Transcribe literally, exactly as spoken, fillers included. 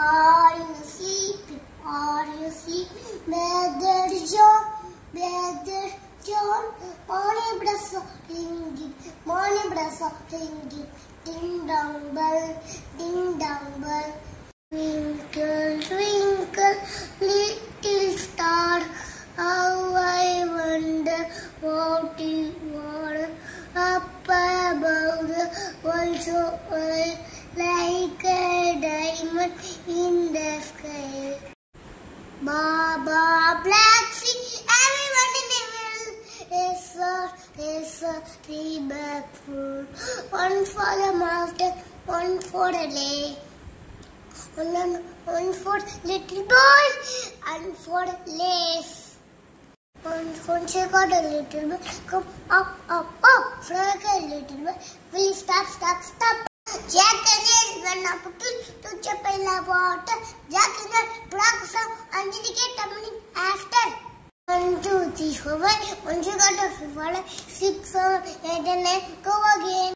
Are you sleeping? Are you sleeping? Brother John, Brother John. Morning bells are ringing, morning bells are ringing. Ding dong bell, ding dong bell. Twinkle, twinkle, little star. How I wonder what is water up above the world so high, like a diamond in the sky. Baba Black Sea, everyone in the world is a, is a three bag food. One for the master, one for the lake. One, one for little boy and for lace. Once, once I got a little bit, come up, up, up. Frog a little bit, will you stop, stop, stop? Jack again, when I put to chop in the water. Jack again, block some, and you get tumbling after. One, two, three, four, five. Once you got a five, six, seven, eight, and nine, go again.